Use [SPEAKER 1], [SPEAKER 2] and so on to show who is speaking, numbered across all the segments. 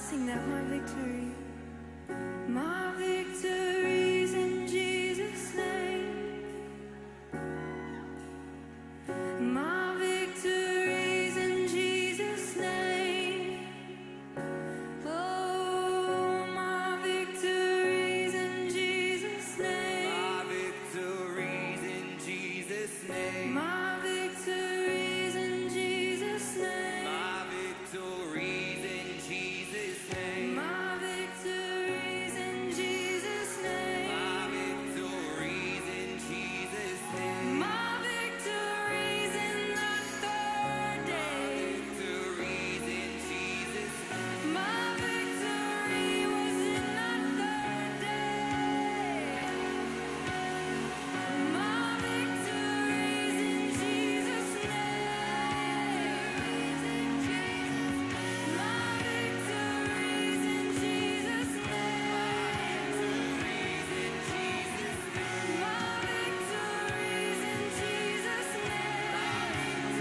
[SPEAKER 1] Sing that, my victory. My victory's in Jesus' name. My victory's in Jesus' name. Oh, my victory's in Jesus' name.
[SPEAKER 2] My victory's in Jesus' name.
[SPEAKER 1] My victory's in Jesus' name.
[SPEAKER 2] My victory's in Jesus' name.
[SPEAKER 1] My victory's in Jesus' name.
[SPEAKER 2] My victory's in Jesus' name.
[SPEAKER 1] My victory's in the third day.
[SPEAKER 2] Victory's in Jesus' name.
[SPEAKER 1] My victory was in the third day. My victory's in Jesus' name. My victory's in Jesus' name. My victory's in Jesus' name.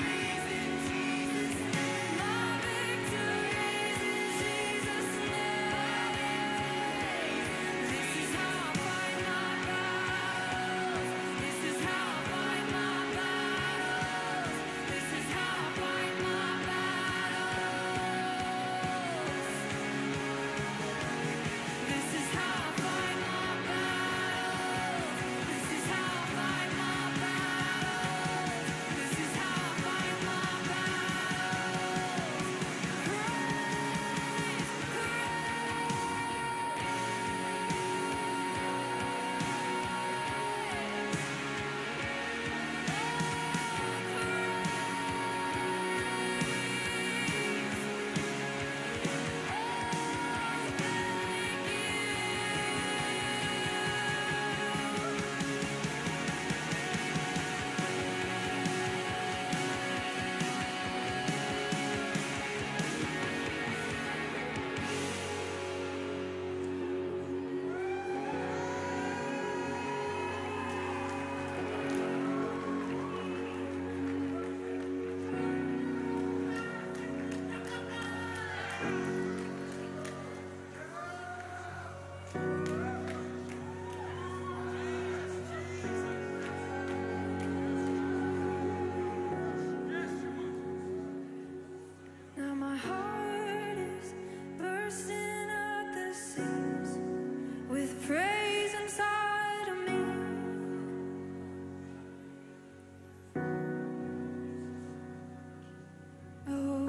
[SPEAKER 1] My victory's in Jesus' name. This is how I fight my battles. This is how I fight my battles. This is how I fight my battles. This is how I fight my battles. This is how I fight my battles. This is how I fight my battles. Now my heart is bursting at the seams with praise inside of me. Oh,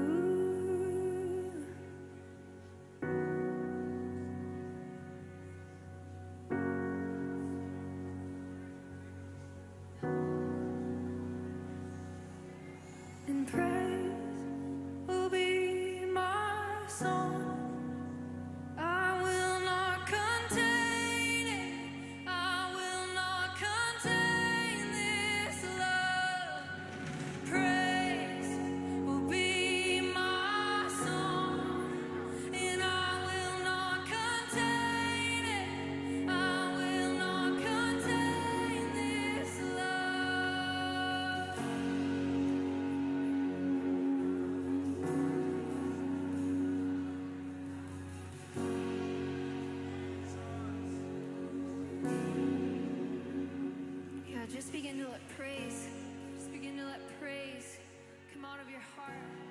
[SPEAKER 1] and praise will be my song. I will not contain it. I will not contain this love. Praise will be my song, and I will not contain it. I will not contain this love. Yeah, just begin to let praise come out of your heart.